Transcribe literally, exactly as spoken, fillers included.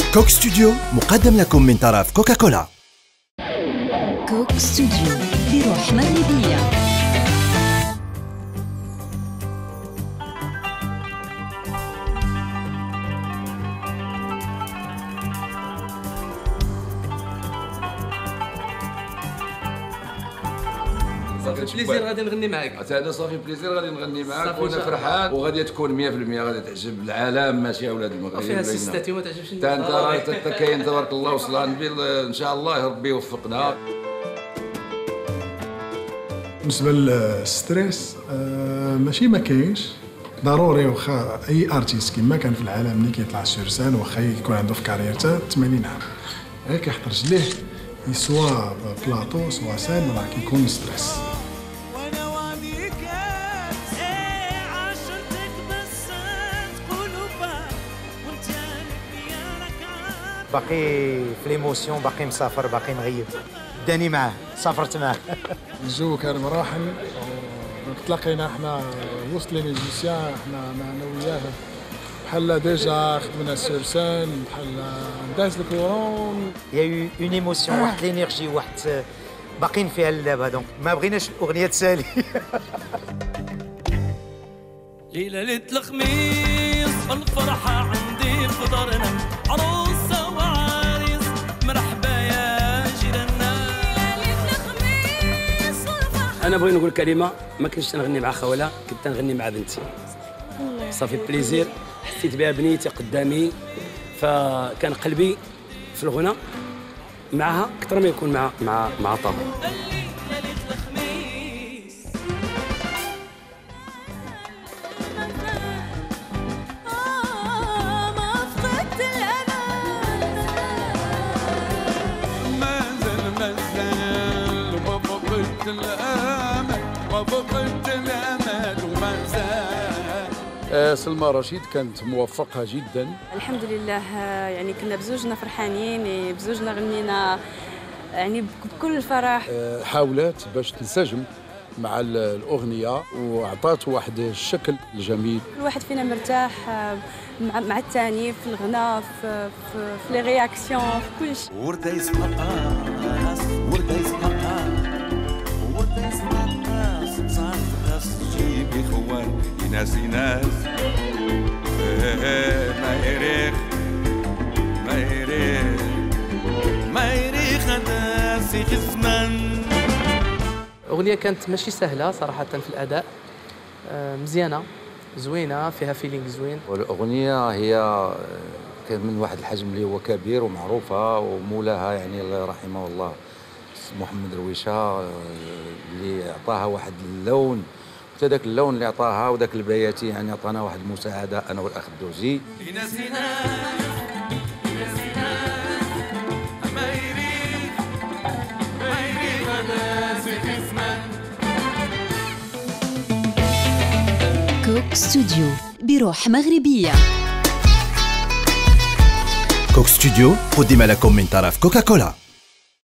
كوك ستوديو مقدم لكم من طرف كوكاكولا. كوك ستوديو بروح مغربية. صافي بليزير غادي نغني معاك. هذا صافي بليزير غادي نغني معاك وانا فرحان وغادي تكون مية في المية غادي تعجب العالم ماشي اولاد المغرب. فيها سيستاتي وما تعجبش انت انت راه كاين تبارك الله وصلان ان شاء الله ربي يوفقنا. بالنسبه للستريس آه ماشي ما كاينش ضروري، واخا اي ارتيست كما كان في العالم ملي كيطلع سور سان واخا يكون عنده في كاريرته ثمانين عام غير كيحط رجليه سوا بلاطو سوا سان راه كيكون ستريس. باقي في ليموسيون، باقي مسافر، باقي مغيب. داني معاه، سافرت معاه. الجو كان مراحل تلاقينا حنا وسط لي ميوزيسيان، حنا انا وياه بحال ديجا خدمنا سور سان، بحال داز الكورون. يا يو اون ايموسيون، واحد لينيرجي، واحد باقيين فيها لدابا، دونك ما بغيناش الاغنيه تسالي. ليلة ليلة الخميس الفرحة عندي في دارنا، عروسة وعريس مرحبا يا جيراننا. ليلة الخميس الفرحة. انا بغيت نقول كلمه، ما كنتش تنغني مع خوله، كنت تنغني مع بنتي. صافي بليزير حسيت بها بنيتي قدامي، فكان قلبي في الغنى معها اكثر ما يكون مع مع مع طابا. سلمى رشيد كانت موفقة جدا الحمد لله. يعني كنا بزوجنا فرحانين، بزوجنا غنينا يعني بكل الفرح. حاولت باش تنسجم مع الأغنية وأعطات واحد الشكل جميل. كل واحد فينا مرتاح مع, مع الثاني في الغناء، في في, في لي رياكسيون، في كل شيء. وردة يسمع قاس، وردة يسمع قاس، وردة يسمع قاس، صار قاس جيبي خوان ناس ناس. ما يريخ ما يريخ ما يريخ هداسي في الزمن. اغنيه كانت ماشي سهله صراحه في الاداء، مزيانه زوينه فيها فيلينغ زوين. والاغنيه هي كان من واحد الحجم اللي هو كبير ومعروفه، ومولاها يعني الله يرحمه الله محمد رويشه اللي اعطاها واحد اللون، هذاك اللون اللي عطاها وذاك البياتي يعني عطانا واحد المساعده انا والاخ الدوزي. كوك ستوديو بروح مغربية. كوك ستوديو قدم لكم من طرف كوكاكولا.